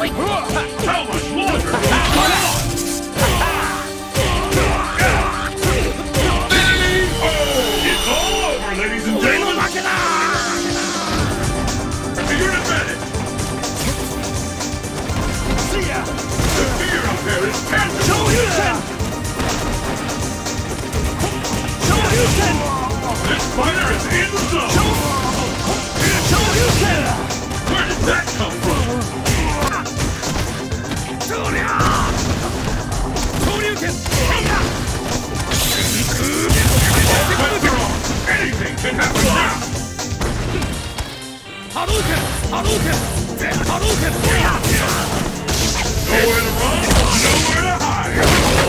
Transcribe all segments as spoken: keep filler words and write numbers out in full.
How much longer will it go on? It's all over, ladies and gentlemen! You're advantage! See ya! The fear out there is tangible! This fighter is in the zone! Where did that come from? Anything can happen now! Hadouken! Hadouken! Hadouken! Nowhere to run, nowhere to hide!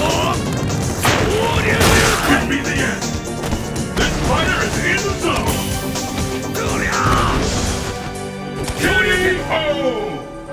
This could be the end! This fighter is in the zone! K O!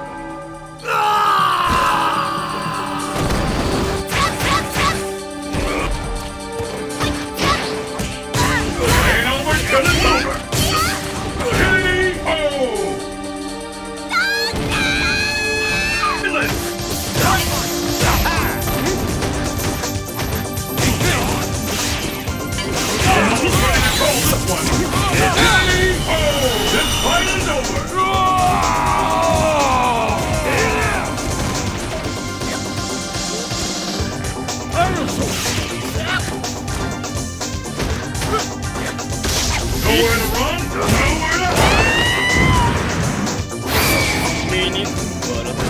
Nowhere to run, nowhere to hide! Meaning, what a...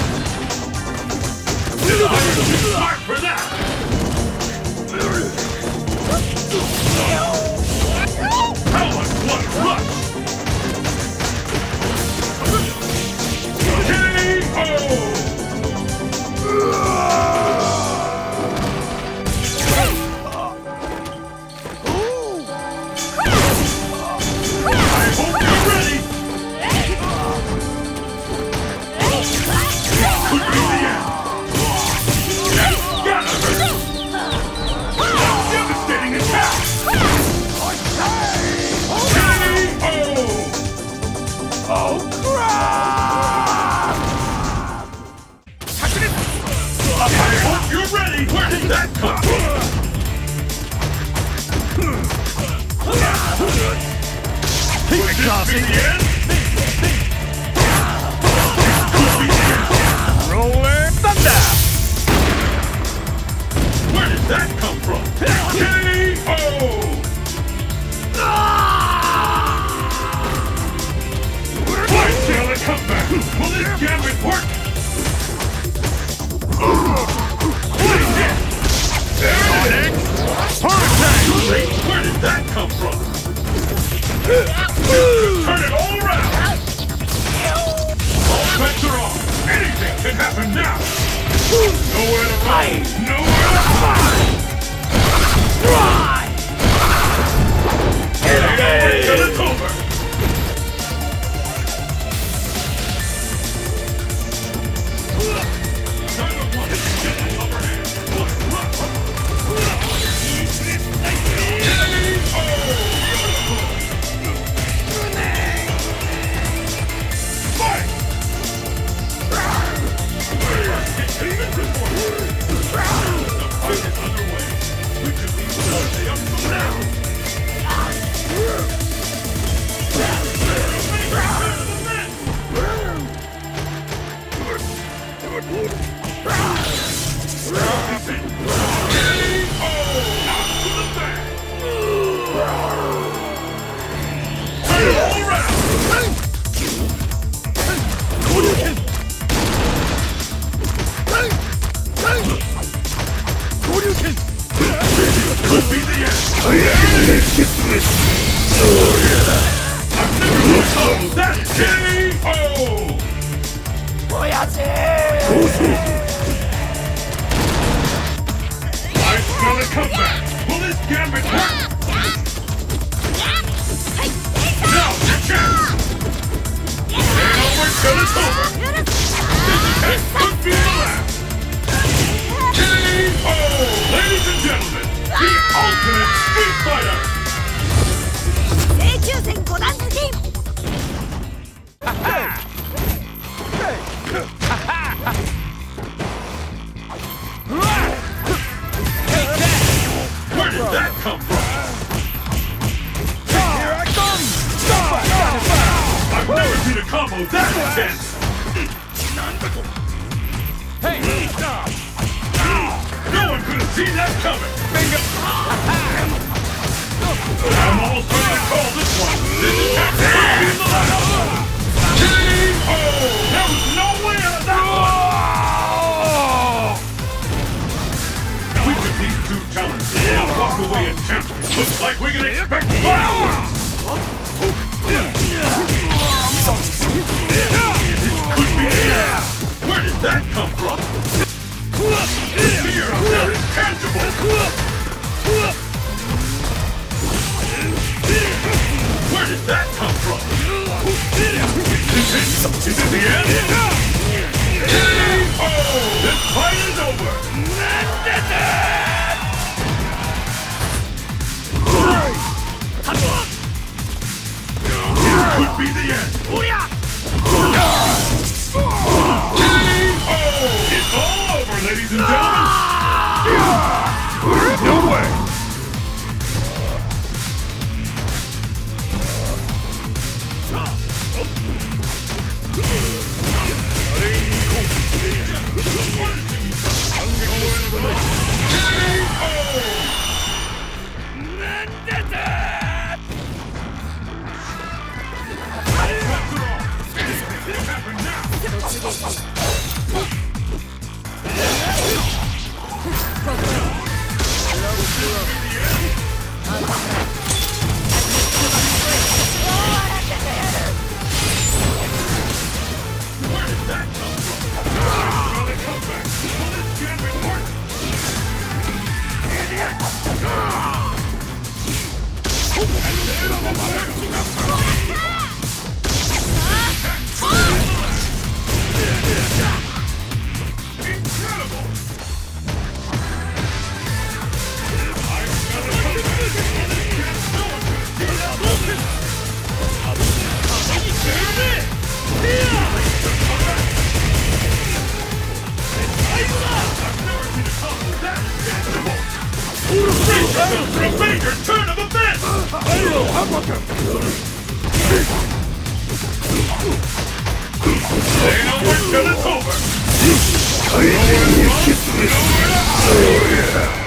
This iron is too smart for that! How much blood rush! K O! Where did that come from? Would this be the end? Could be the end. Rolling thunder! Where did that come from? K O! Why shall it come back? Will this gambit work? Where did that come from? Turn it all around! All bets are off! Anything can happen now! Nowhere to run! Nowhere to hide! It ain't over till it's over! come from? Here I come! Stop! I've never seen a combo that intense! Hey! No one could have seen that coming! I'm almost ready to call this one! This is Captain in the lineup! King Ho! There was no way out of that one! We took these two challenges and walk away as champions. Looks like we can expect fireworks! This could be it! Where did that come from? The fear of that is tangible! Where did that come from? Is it, is it the end? K O! This fight is over! It could be the end! K O! It's all over, ladies and gentlemen! No way! A major turn of events! They know we're till it's over! Nowhere to run, nowhere to hide!